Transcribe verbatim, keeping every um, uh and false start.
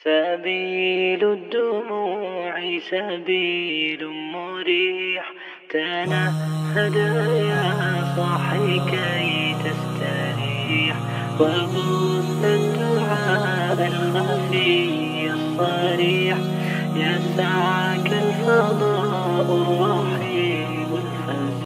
سبيل الدموع سبيل مريح، تنهد يا صاحي كي تستريح، وبث الدعاء الخفي الصريح، يسعك الفضاء الرحيم